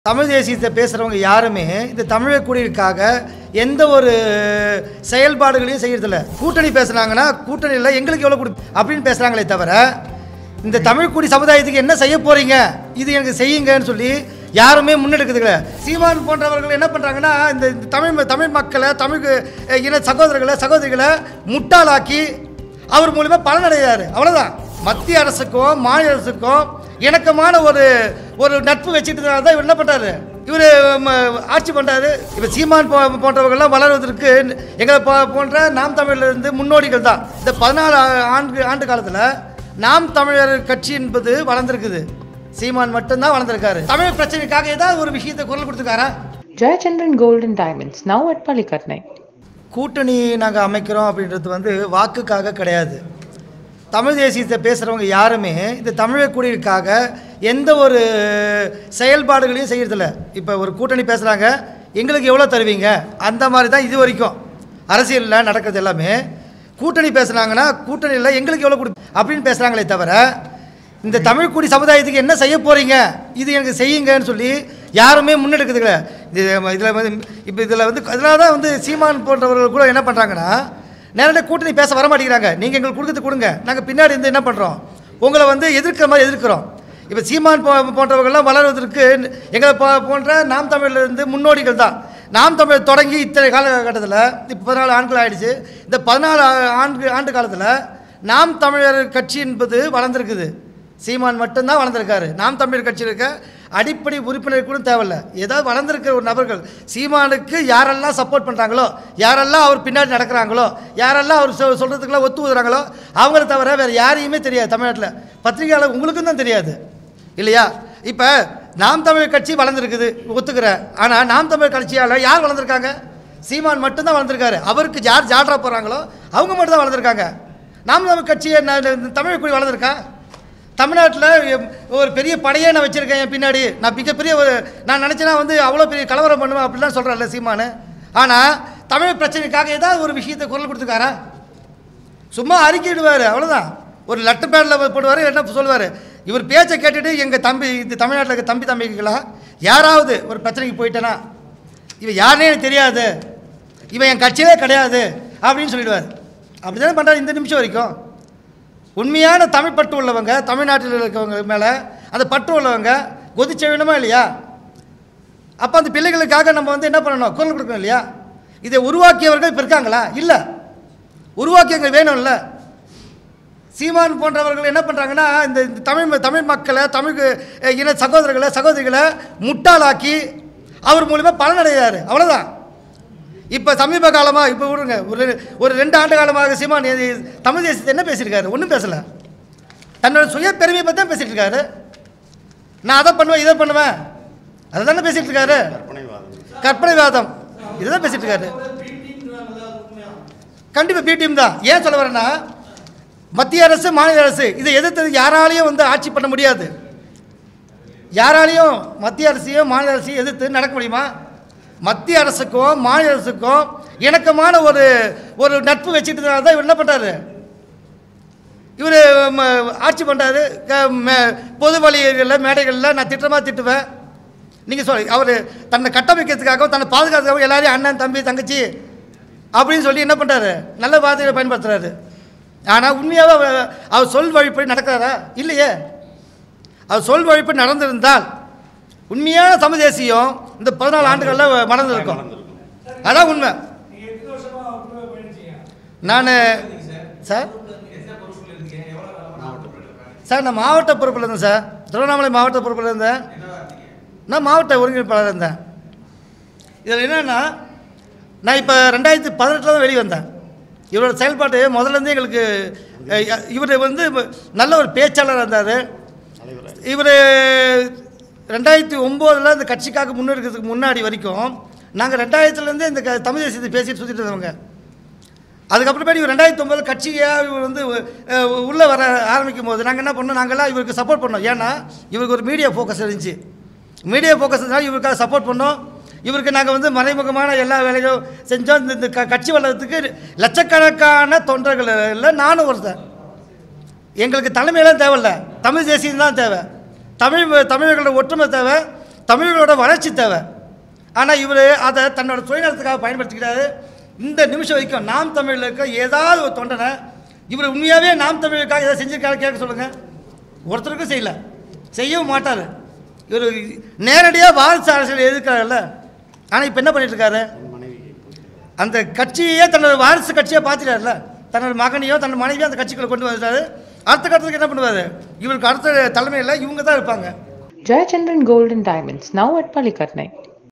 தமிழ் தேசியத்தை பேசுகிறவங்க யாருமே இந்த தமிழ் குடியிருக்காக எந்த ஒரு செயல்பாடுகளையும் செய்யறதில்ல. கூட்டணி பேசுனாங்கன்னா கூட்டணியில் எங்களுக்கு எவ்வளோ கொடு அப்படின்னு பேசுகிறாங்களே தவிர இந்த தமிழ் குடி சமுதாயத்துக்கு என்ன செய்ய போகிறீங்க, இது எனக்கு செய்யுங்கன்னு சொல்லி யாருமே முன்னெடுக்குதுல. சீமான் போன்றவர்கள் என்ன பண்ணுறாங்கன்னா இந்த தமிழ் மக்களை, தமிழ் இன சகோதரிகளை முட்டாளாக்கி அவர் மூலிமா பலனடைகிறாரு. அவ்வளோதான். மத்திய அரசுக்கும் மாநில அரசுக்கும் இணக்கமான ஒரு நட்பு வச்சுக்கிட்டதுனால தான் இவர் என்ன பண்ணுறாரு, இவர் ஆட்சி பண்ணுறாரு. இப்போ சீமான் போன்றவர்கள்லாம் வளர்வதற்கு எங்களை போன்ற நாம் தமிழர்லேருந்து முன்னோடிகள் தான். இந்த 14 ஆண்டு காலத்தில் நாம் தமிழர் கட்சி என்பது வளர்ந்துருக்குது. சீமான் மட்டும்தான் வளர்ந்துருக்காரு. தமிழ் பிரச்சனைக்காக ஏதாவது ஒரு விஷயத்தை குரல் கொடுத்துருக்காரா? Jayachandran Gold and Diamonds, now at Palikatnai. கூட்டணி நாங்கள் அமைக்கிறோம் அப்படின்றது வாக்குக்காக கிடையாது. தமிழ் தேசியத்தை பேசுகிறவங்க யாருமே இந்த தமிழ் குடியிருக்காக எந்த ஒரு செயல்பாடுகளையும் செய்யறதில்ல. இப்போ ஒரு கூட்டணி பேசுகிறாங்க, எங்களுக்கு எவ்வளோ தருவீங்க, அந்த மாதிரி தான் இது வரைக்கும் அரசியலில் நடக்கிறது. எல்லாமே கூட்டணி பேசுனாங்கன்னா கூட்டணியில் எங்களுக்கு எவ்வளோ கொடு அப்படின்னு பேசுகிறாங்களே தவிர இந்த தமிழ் குடி சமுதாயத்துக்கு என்ன செய்ய போகிறீங்க, இது எனக்கு செய்யுங்கன்னு சொல்லி யாருமே முன்னெடுக்குதுல. இதில் அதனால தான் சீமான் போன்றவர்கள் கூட என்ன பண்ணுறாங்கன்னா நேரடியாக கூட்டணி பேச வர மாட்டேங்கிறாங்க. நீங்கள் எங்களுக்கு கொடுக்குறது கொடுங்க, நாங்கள் பின்னாடி என்ன பண்ணுறோம், உங்களை எதிர்க்கிற மாதிரி எதிர்க்கிறோம். இப்போ சீமான் போன்றவர்கள்லாம் வளர்வதற்கு எங்களை போன்ற நாம் தமிழர்லேருந்து முன்னோடிகள் தான். நாம் தமிழர் தொடங்கி இத்தனை காலகட்டத்தில் இப்போ 14 ஆண்டுகள் ஆகிடுச்சு. இந்த 14 ஆண்டு காலத்தில் நாம் தமிழர் கட்சி என்பது வளர்ந்துருக்குது. சீமான் மட்டும்தான் வளர்ந்துருக்காரு. நாம் தமிழர் கட்சியில் இருக்க அடிப்படை உறுப்பினர் கூட தேவையில்லை. ஏதாவது வளர்ந்துருக்க ஒரு நபர்கள் சீமானுக்கு யாரெல்லாம் சப்போர்ட் பண்ணுறாங்களோ, யாரெல்லாம் அவர் பின்னாடி நடக்கிறாங்களோ, யாரெல்லாம் அவர் சொல்கிறதுக்கெல்லாம் ஒத்து ஊதுறாங்களோ அவங்கள தவிர வேறு யாரையுமே தெரியாது. தமிழ்நாட்டில் பத்திரிகையாளர் உங்களுக்கும் தான் தெரியாது இல்லையா? இப்போ நாம் தமிழர் கட்சி வளர்ந்துருக்குது ஒத்துக்கிறேன். ஆனால் நாம் தமிழர் கட்சியால் யார் வளர்ந்துருக்காங்க? சீமான் மட்டும்தான் வளர்ந்துருக்காரு. அவருக்கு யார் ஜால்ரா போகிறாங்களோ அவங்க மட்டும் தான் வளர்ந்துருக்காங்க. நாம் தமிழர் கட்சியை தமிழ் குடி வளர்ந்துருக்கா? தமிழ்நாட்டில் ஒரு பெரிய படையே நான் வச்சுருக்கேன் என் பின்னாடி, நான் மிகப்பெரிய நான் நினச்சேன்னா அவ்வளோ பெரிய கலவரம் பண்ணுவேன் அப்படிலாம் சொல்கிறேன்ல சீமானு. ஆனால் தமிழ் பிரச்சனைக்காக ஏதாவது ஒரு விஷயத்தை குரல் கொடுத்துருக்காரா? சும்மா அறிக்கையிடுவார், அவ்வளோதான். ஒரு லெட்டர் பேடில் போடுவார், என்ன சொல்லுவார், இவர் பேச்சை கேட்டுட்டு எங்கள் தம்பி தமிழ்நாட்டில் இருக்க தம்பிகளா யாராவது ஒரு பிரச்சனைக்கு போயிட்டேன்னா இவன் யாருனே எனக்கு தெரியாது, இவன் என் கட்சியிலே கிடையாது அப்படின்னு சொல்லிடுவார். அப்படி தானே பண்ணுறாரு இந்த நிமிஷம் வரைக்கும். உண்மையான தமிழ் பற்று உள்ளவங்க, தமிழ்நாட்டில் இருக்கவங்க மேலே அந்த பற்று உள்ளவங்க கொதிச்ச வேணுமா இல்லையா? அப்போ அந்த பிள்ளைகளுக்காக நம்ம என்ன பண்ணணும், குரல் கொடுக்கணும் இல்லையா? இதை உருவாக்கியவர்கள் இப்போ இருக்காங்களா? இல்லை. உருவாக்கியவங்க வேணும்ல. சீமான் போன்றவர்கள் என்ன பண்ணுறாங்கன்னா இந்த தமிழ் மக்களை, தமிழ் இன சகோதரிகளை முட்டாளாக்கி அவர் மூலிமா பலனடைகிறாரு. அவ்வளோதான். இப்போ சமீப காலமாக இப்போ விடுங்க, ஒரு 2 ஆண்டு காலமாக சீமான் தமிழ் தேசியத்தை என்ன பேசியிருக்காரு? ஒன்றும் பேசலை. தன்னோட சுய பெருமையை பற்றி தான் பேசிகிட்டு இருக்காரு. நான் அதை பண்ணுவேன், இதை பண்ணுவேன், அதை தானே பேசிகிட்டு இருக்காரு. கற்பனைவாதம் இதுதான் பேசிகிட்டு இருக்காரு. கண்டிப்பாக பி டீம் தான். ஏன் சொல்ல வரேன்னா, மத்திய அரசு மாநில அரசு இதை எதிர்த்து யாராலையும் ஆட்சி பண்ண முடியாது. யாராலையும் மத்திய அரசையும் மாநில அரசையும் எதிர்த்து நடக்க முடியுமா? மத்திய அரசுக்கும் மாநில அரசுக்கும் இணக்கமான ஒரு நட்பு வச்சுக்கிட்டதுனால தான் இவர் என்ன பண்ணுறாரு, இவர் ஆட்சி பண்ணுறாரு. பொது வழிகளில் மேடைகளில் நான் திட்டுவேன். நீங்கள் அவர் தன்னை கட்டமைக்கிறதுக்காகவும் தன்னை பாதுகாத்துக்காகவும் எல்லாரையும் அண்ணன் தம்பி தங்கச்சி அப்படின்னு சொல்லி என்ன பண்ணுறாரு, நல்ல வார்த்தைகளை பயன்படுத்துகிறாரு. ஆனால் உண்மையாக அவர் சொல் வழிப்படி நடக்கிறாரா? இல்லையே. அவர் சொல் வழிப்படி நடந்திருந்தால் உண்மையான தமிழ் தேசியம் இந்த 14 ஆண்டுகளில் மறந்துருக்கும். அதான் உண்மை. நான் நான் மாவட்ட பொறுப்பில் இருந்தேன் சார். திருவண்ணாமலை மாவட்ட பொறுப்பில் இருந்தேன். நான் மாவட்ட ஒருங்கிணைப்பாளர் இருந்தேன். இதில் என்னென்னா, நான் இப்போ 2018 தான் வெளியே வந்தேன். இவரோட செயல்பாடு முதல்லேருந்தே எங்களுக்கு இவர் நல்ல ஒரு பேச்சாளராக இருந்தார். இவர் 2009 இந்த கட்சிக்காக முன்னெடுக்கிறதுக்கு முன்னாடி வரைக்கும் நாங்கள் 2000 இந்த தமிழ் தேசியத்தை பேசிட்டு சுற்றிட்டு இருந்தவங்க. அதுக்கப்புறமேட்டு இவர் 2009 கட்சியாக இவர் உள்ளே வர ஆரம்பிக்கும் போது நாங்கள் என்ன பண்ணோம், நாங்கள்லாம் இவருக்கு சப்போர்ட் பண்ணோம். ஏன்னா இவருக்கு ஒரு மீடியா ஃபோக்கஸ் இருந்துச்சு. மீடியா ஃபோக்கஸ் இருந்தாலும் இவருக்காக சப்போர்ட் பண்ணோம். இவருக்கு நாங்கள் மறைமுகமான எல்லா வேலைகளும் செஞ்சோம். இந்த கட்சி வளர்கிறதுக்கு லட்சக்கணக்கான தொண்டர்கள் இல்லை, நானும் ஒருத்தன். எங்களுக்கு தலைமையெல்லாம் தேவையில்லை, தமிழ் தேசியம் தான் தேவை. தமிழர்களோட ஒற்றுமை தேவை, தமிழர்களோட வளர்ச்சி தேவை. ஆனால் இவர் அதை தன்னோட சுயநலத்துக்காக பயன்படுத்திக்கிறாரு. இந்த நிமிஷம் வரைக்கும் நாம் தமிழில் இருக்க ஏதாவது ஒரு தொண்டனை இவர் உண்மையாகவே நாம் தமிழுக்காக ஏதாவது செஞ்சுருக்காரு கேட்க சொல்லுங்கள். ஒருத்தருக்கும் செய்யலை, செய்யவும் மாட்டார். இவர் நேரடியாக வாரிசு அரசியல் எதிர்க்கிறார்ல. ஆனால் இப்போ என்ன பண்ணிட்டுருக்காரு, அந்த கட்சியே தன்னோட வாரிசு கட்சியாக பார்த்துட்டார்ல. தன்னோட மகனையோ தன்னோட மனைவியோ அந்த கட்சிக்குள்ளே கொண்டு வந்துட்டாரு. அடுத்த கட்டத்துக்கு என்ன பண்ணுவார், இவருக்கு அடுத்த தலைமையில் இவங்க தான் இருப்பாங்க. Jayachandran Gold and Diamonds, now at Palikatnai.